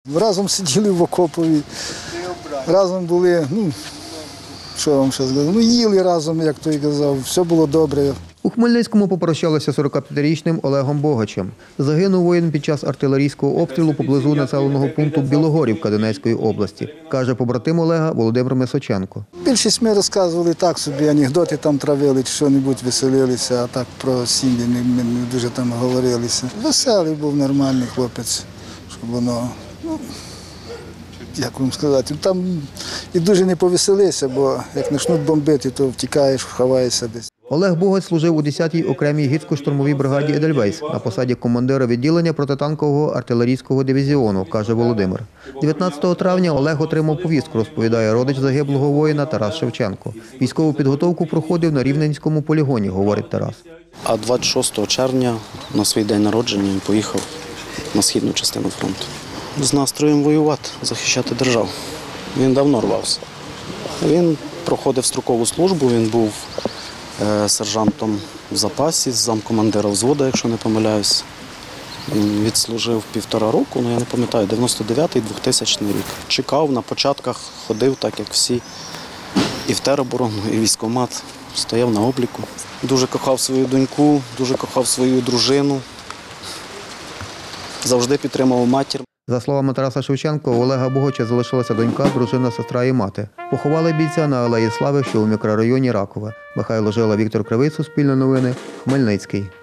Разом сиділи в окопові, разом були, що вам ще сказати, їли разом, як той казав, все було добре. У Хмельницькому попрощалися 45-річним Олегом Богачем. Загинув воїн під час артилерійського обстрілу поблизу населеного пункту Білогорівка Донецької області, каже побратим Олега Володимир Месоченко. Більшість ми розказували так собі, анекдоти там травили, чи що-небудь веселилися, а так про сім'ї не дуже там говорилися. Веселий був, нормальний хлопець, щоб воно, як вам сказати, там і дуже не повеселися, бо як почнуть бомбити, то втікаєш, ховаєшся десь. Олег Богач служив у 10-й окремій гірсько-штурмовій бригаді «Едельвейс» на посаді командира відділення протитанкового артилерійського дивізіону, каже Володимир. 19 травня Олег отримав повістку, розповідає родич загиблого воїна Тарас Шевченко. Військову підготовку проходив на Рівненському полігоні, говорить Тарас. А 26 червня на свій день народження він поїхав на східну частину фронту. З настроєм воювати, захищати державу. Він давно рвався. Він проходив строкову службу, він був сержантом в запасі, замкомандира взводу, якщо не помиляюсь. Він відслужив 1,5 року, я не пам'ятаю, 99-й, 2000 рік. Чекав, на початках ходив, так як всі, і в тероборону, і військкомат, стояв на обліку. Дуже кохав свою доньку, дуже кохав свою дружину, завжди підтримував матір. За словами Тараса Шевченка, у Олега Богача залишилася донька, дружина, сестра і мати. Поховали бійця на Алеї Слави, що у мікрорайоні Ракове. Михайло Жила, Віктор Кривий, Суспільне новини, Хмельницький.